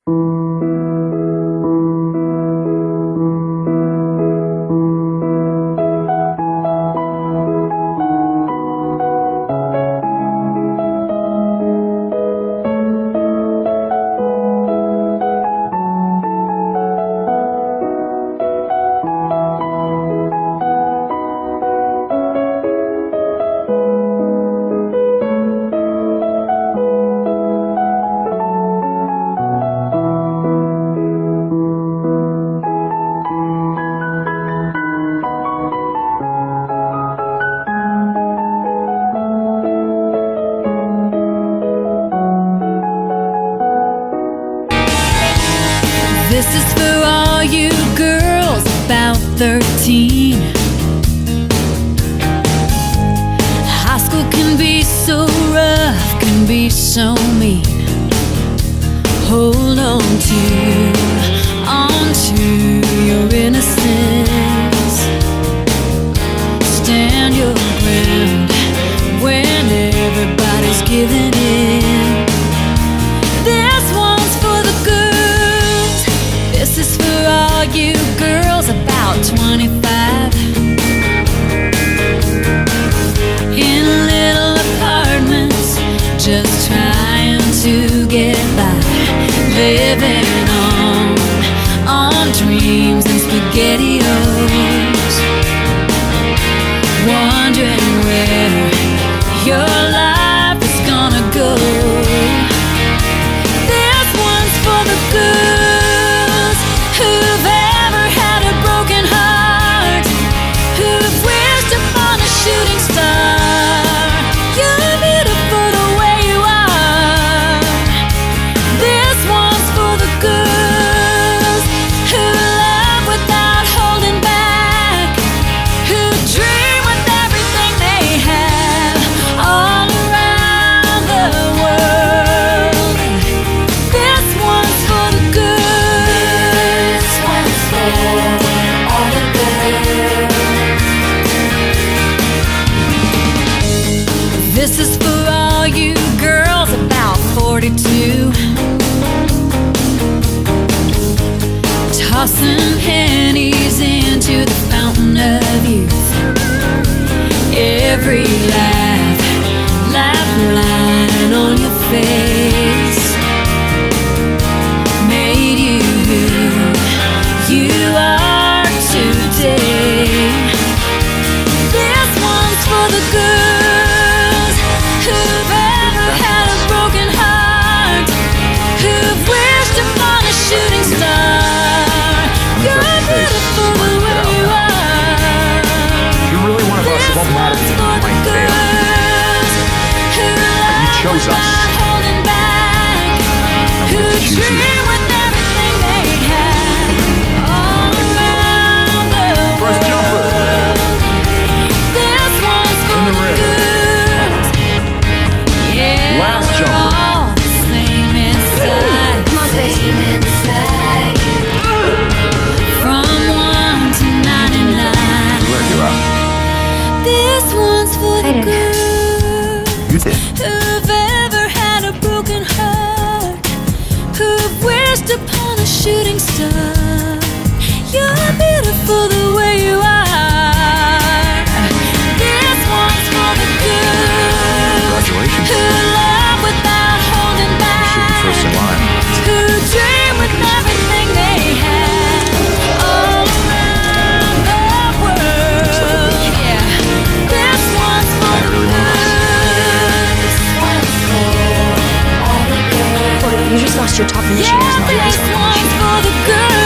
This is for all you girls about 13. High school can be so rough, can be so mean. Hold on to your innocence. Stand your ground when everybody's giving in. This one's for the girls. This is for all you girls about 25. In little apartments, just trying to get by. Living on dreams and SpaghettiOs. Wondering where your life is gonna go. This one's for the girls who've ever had a broken heart, who've wished upon a shooting star. You're beautiful the way you are. This one's for the girls who love without holding back, who dream with everything they have all around the world. This one's for the girls. This one's for all the girls. This is for all you girls about 42. Tossing pennies into the fountain of youth. Every laugh line on your face made you who you are today. This one's for the girls who've ever had a broken heart, who've wished upon a shooting star. You're beautiful the way you are. You're really one of us. It won't matter if you might fail. You chose us. Who dream with everything they have all around the First jumper. world. This one's for the girls. Yeah, Last we're jumper. all the same inside. From 1 to 99. Where you are? This one's for the girls You did. who've ever had a broken heart, who've wished upon a shooting star. You're beautiful the way you are. This one's for the girls Congratulations. who love without holding back, Should be first in line. who dream with everything they have all around the world. Yeah, this one's for I the really want girls. This one's for all the girls. You just lost your top Michigan. Yeah, this one's for the girls.